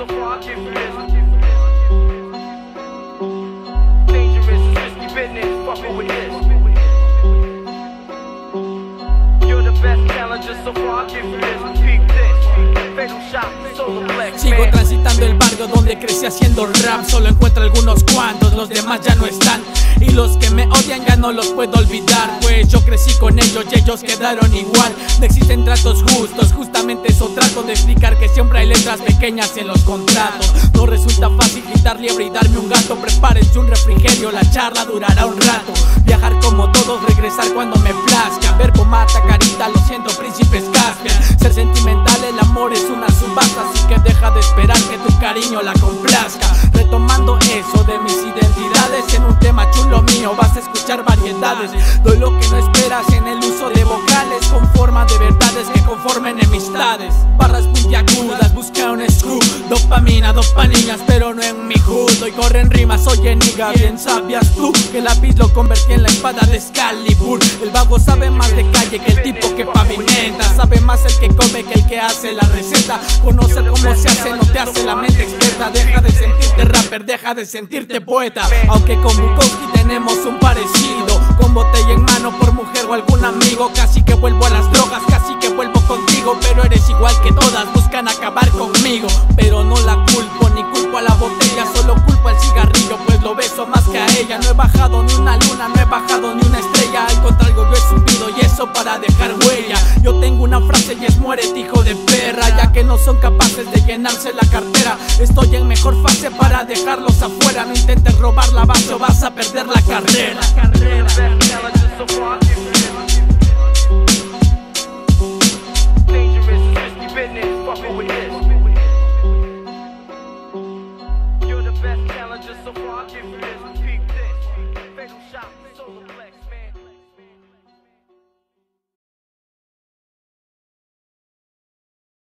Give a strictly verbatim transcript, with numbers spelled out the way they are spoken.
so far I give you this. Dangerous, risky business, fucking with this. You're the best challenger so far I give you this. Peep this, fatal shot, solo black. Sigo transitando el barrio donde crecí haciendo rap. Solo encuentro algunos cuantos, los demás ya no están. Y los que me odian ya no los puedo olvidar, pues yo crecí con ellos y ellos quedaron igual. No existen tratos justos, justamente eso trato de explicar, que siempre hay letras pequeñas en los contratos. No resulta fácil quitar liebre y darme un gato. Prepárense un refrigerio, la charla durará un rato. Viajar como todos, regresar cuando me plazca. Ver pomata, carita, lo siento, príncipes Caspian. Ser sentimental, el amor es una subasta, así que deja de esperar que tu cariño la complazca. Retomando eso de mis identidades, en un tema chulo mío vas a escuchar variedades. Doy lo que no esperas en el uso de vocales, con forma de verdades que conformen enemistades. Barras puntiagudas, busca un screw. Dopamina, dopamillas, pero no en mi judo. Y corren rimas, oye niga, bien sabías tú que el lápiz lo convertí en la espada de Excalibur. El vago sabe más de calle que el tipo que pavimenta. Sabe más el que come que el que hace la receta. Conocer cómo se hace no te hace la mente experta. Deja de sentirte rapper, deja de sentirte poeta. Aunque con Bukowski tenemos un parecido, con botella en mano por mujer o algún amigo. Casi que vuelvo a las drogas, casi que vuelvo contigo, pero eres igual que todas, buscan acabar conmigo. Pero no la culpo, ni culpo a la botella, solo culpo al cigarrillo, pues lo beso más que a ella. No he bajado ni una luna, no he bajado ni una estrella, al contrario yo he subido y eso para dejar huella. Yo tengo una frase y es muérete hijo de perra, ya que no son capaces de llenarse la cartera. Estoy en mejor fase para dejarlos afuera. No intentes robar la base o vas a perder la carrera. Dangerous, risky business, fucking with this. You're the best challenger so far I give you this. Peep this, fatal shot, solo black.